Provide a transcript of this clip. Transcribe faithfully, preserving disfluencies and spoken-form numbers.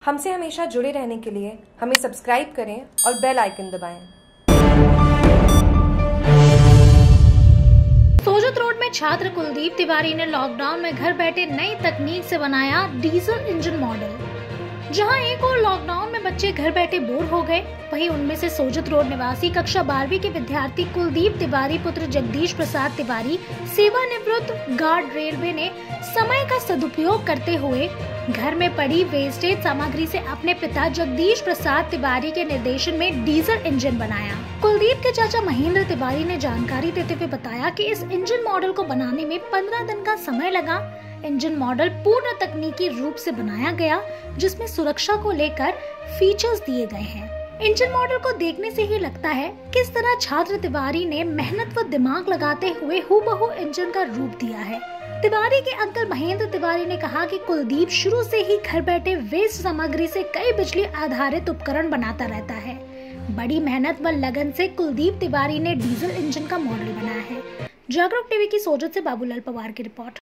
हमसे हमेशा जुड़े रहने के लिए हमें सब्सक्राइब करें और बेल आइकन दबाएं। सोजत रोड में छात्र कुलदीप तिवारी ने लॉकडाउन में घर बैठे नई तकनीक से बनाया डीजल इंजन मॉडल। जहां एक और लॉकडाउन में बच्चे घर बैठे बोर हो गए, वहीं उनमें से सोजत रोड निवासी कक्षा बारहवीं के विद्यार्थी कुलदीप तिवारी पुत्र जगदीश प्रसाद तिवारी सेवानिवृत्त गार्ड रेलवे ने समय का सदुपयोग करते हुए घर में पड़ी वेस्टेज सामग्री से अपने पिता जगदीश प्रसाद तिवारी के निर्देशन में डीजल इंजन बनाया। कुलदीप के चाचा महेंद्र तिवारी ने जानकारी देते हुए बताया कि इस इंजन मॉडल को बनाने में पंद्रह दिन का समय लगा। इंजन मॉडल पूर्ण तकनीकी रूप से बनाया गया, जिसमें सुरक्षा को लेकर फीचर्स दिए गए हैं। इंजन मॉडल को देखने से ही लगता है किस तरह छात्र तिवारी ने मेहनत व दिमाग लगाते हुए हूबहू इंजन का रूप दिया है। तिवारी के अंकल महेंद्र तिवारी ने कहा कि कुलदीप शुरू से ही घर बैठे वेस्ट सामग्री से कई बिजली आधारित उपकरण बनाता रहता है। बड़ी मेहनत व लगन से कुलदीप तिवारी ने डीजल इंजन का मॉडल बनाया है। जागरूक टीवी की सोजत से बाबूलाल पवार की रिपोर्ट।